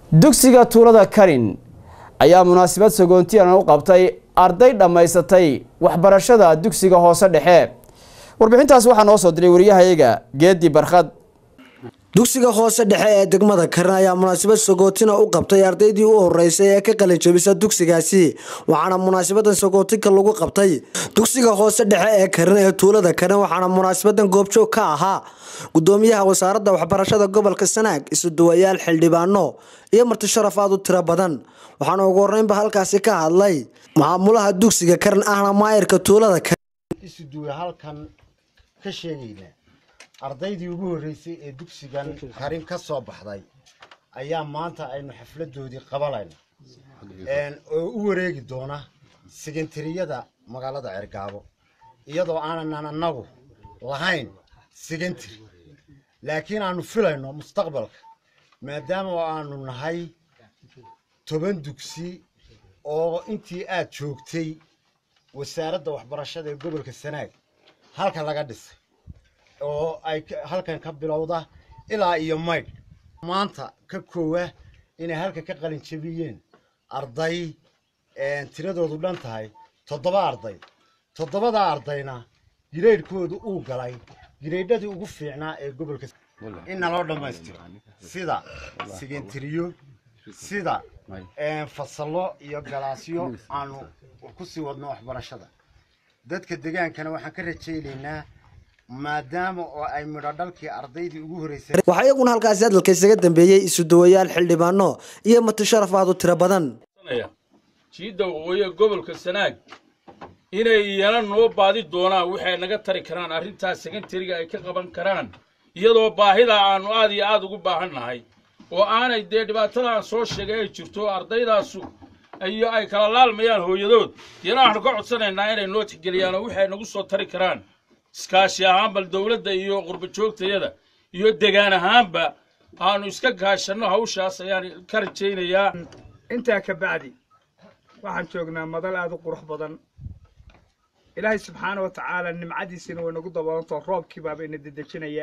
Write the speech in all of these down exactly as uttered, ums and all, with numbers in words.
dugsiga tuulada Karin ayaa munaasabad sagoontiyan u qabtay arday dhamaysatay waxbarashada dugsiga hoose dhexe. warbixintaas waxaa noo soo diray wariyahayaga Geedi Barkhad. dugsiga hoose dhexe ee degmada Karin ayaa munaasabad sagootina u qabtay ardaydii u horeysay ee ka qalin jabisay dugsigaasi, waxaana munaasabadan sagootinka lagu qabtay dugsiga hoose dhexe ee Karin ee tuulada Karin. waxaana munaasabadan goobjoog ka ahaa gudoomiyaha wasaaradda waxbarashada gobolka Sanaag, isuduwayaal, xildhibaano iyo marti sharafaad u tiro badan. waxaana ugu horeynba halkaasi ka hadlay maamulaha dugsiga Karin ahna maayirka tuulada Karin. isuduwa halkan ka sheegayna ardaydii ugu horeysay ee dugsigan Karin ka soo baxday ayaa maanta aynu xafladoodii qabalayna een oo u wareegi doona segentariyada magaalada Cergaabo, iyadoo aanan anagu lahayn segentary, laakiin aanu filayno mustaqbalka maadaama aanu nahay toban dugsi oo intii aad joogtay wasaaradda waxbarashada ee gobolka Sanaag halka laga dhisay oo ay halkan ka bilowda ilaa iyo mayd maanta ka koowa inay halka ka qalin jabiyeen arday ee tiradoodu dhan tahay toddoba arday. toddobada ardayna gireedkoodu uu galay gireedadii ugu fiicnaa ee gobolka in loo dhameystiro sida sigentiriyo, sida ee fasalo iyo galaasyo aanu ku sii wadno waxbarashada dadka deegaankana. waxaan ka rajaynaynaa maadaama oo ay midho dhalkii ardaydii ugu horeysay. waxa iyaguna halkaas hadalka isaga dambeeyay isuduwayaal, xildhibaano iyo marti sharafaad u tiro badan. jiida waqooyi gobolka Sanaag inay iyana noo baadi doonaan waxay naga tari karaan arrintaas secondary-ga ay ka qaban karaan, iyadoo baahida aanu aad iyo aad ugu baahanahay oo aanay dee dhibaatada aan soo sheegay ay jirto ardaydaasu ayo ay kala laalmayaan hooyadood. iyana waxaan ka codsanaynaa inay noo tixgeliyaan oo waxay nagu soo tari karaan iskaashi ahaan bal dawladda iyo qurbo joogtayada iyo deegaan ahaanba aanu iska gaashano hawshaas ayaan ka rajaynayaa. intaa ka bacdi waxaan joognaa madal aad u qurux badan. ilaahay subxaanahu wa tacaala nimcadiisina way nagu daboolanto roobkii baaba ina dedejinaya.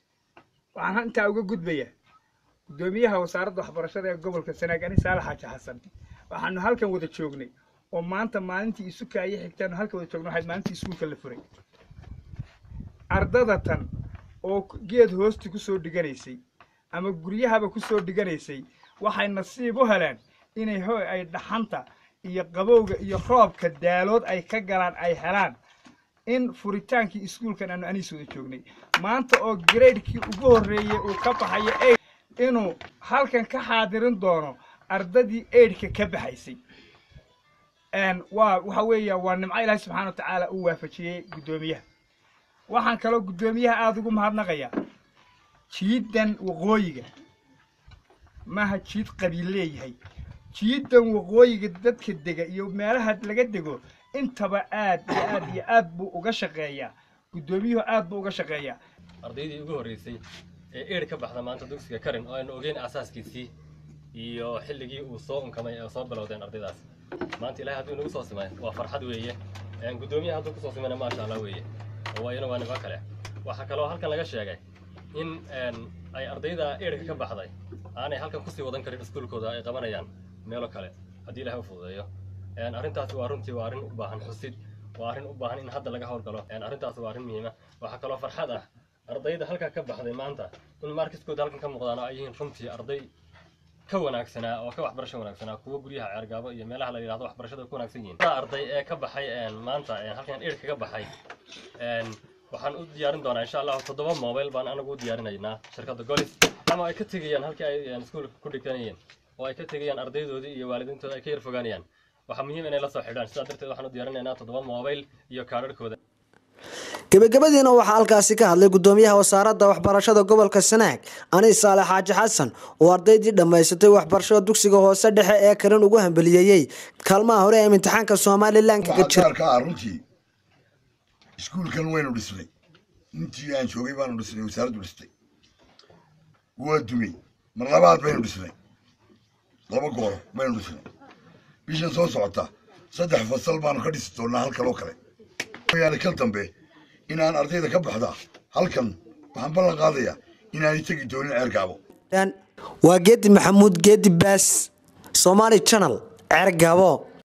waxaan intaa uga gudbayaa gudoomiyaha wasaaradda waxbarashada ee gobolka Sanaag ani Saalax Xaaji Xasan. waxaanu halkan wada joognay oo maanta maalintii isu kaayay xigtaan halkan wada joogno waxay maalintii iskuulka la furay. ardadatan oo geed hoosti ku soo dhiganaysay ama guryahaba ku soo dhiganaysay waxay nasiib u heleen inay hooy ay dhaxanta iyo qabowga iyo roobka daalood ay ka galaan ay helaan in furitaankii iskuulkan aanu aniis wada joognay maanta oo grade-kii ugu horeeyay uu ka baxayo inuu halkan ka xaadirin doono ardadii eedhka ka baxaysay. een waa waxa weeyaa waa nimco Ilaahay subxaanahu wa tacaala uu waafajiyay gudoomiyaha. waxaan kaloo gudoomiyaha aad ugu mahadnaqayaa jiidan waqooyiga maaha jiid qabiil leeyahay. jiidan waqooyiga dadka dega iyo meelaha laga dego intaba aad iyo aad iyo aad buu uga shaqeeyaa gudoomiyuhu aad buu uga shaqeeyaa. ardaydii ugu horeysay ee eer ka baxda maanta dugsiga Karin oo aan ogeyn asaaskiisii iyo xilligii uu soo unkamay ee soo bilowdeen ardaydaas maanta Ilaahay hadduu nagu soo simay waa farxad weeye. een gudoomiyaha hadduu ku soo simay ma sha Allah weeye oo ayna waan ba kale. waxa kale oo halkan laga sheegay in een ay ardayda eerka ka baxday aanay halkan ku sii wadan karin iskuulkooda ay qabanayaan meelo kale haddii Ilaahay u fududeeyo. een arrintaas waa runtii waa arrin u baahan xusid, waa arrin u baahan in hadda laga howlgalo. een arrintaas waa arrin muhiim ah. waxa kale oo farxad ah ardayda halka ka baxday maanta in markiskooda halkan ka muuqdaan ay yihiin runtii arday ka wanaagsanaa oo ka waxbarasho wanaagsanaa kuwa guryaha Cergaabo iyo meelaha la yiraahdo waxbarashada ku wanaagsan yihiin. arday ee ka baxay een maanta een halkan eerka ka baxay een waxaan u diyaarin doonaa insha Allah toddoba mobile baan anagu u diyaarinaynaa shirkadda Golis ama ay ka tagayaan halkii ay iskuulka ku dhigtanayeen oo ay ka tagayaan ardaydoodii iyo waalidiintooda ay ka yar fogaanayaan. waxa muhiim inay la soo xidhaan, sidaa darteed waxaan u diyaarinaynaa toddoba mobile iyo kaararkooda. gabagabadiina waxaa halkaasi ka hadlay gudoomiyaha wasaaradda waxbarashada gobolka Sanaag ani Saalax Xaaji Xasan oo ardaydii dhamaysatay waxbarashada dugsiga hoose dhexe ee Karin ugu hambaliyay kaalmaha hore ee imtixaanka Soomaaliland ka jira. runtii iskuulkan waynu dhisnay intii aan joogay baanu dhisnay wasaaraddu dhistay waa dumay mar labaad baynu dhisnay laba goor baynu dhisnay bishan soo socota saddex fasal baanu ka dhisi doonaa halkan oo kale. yaani kal dambe inaan ardayda ka baxda halkan waxaan ballan qaadayaa inaan tagi doonin Cergaabo. waa geedi maxamuud geedi baas Somali Channel Cergabo.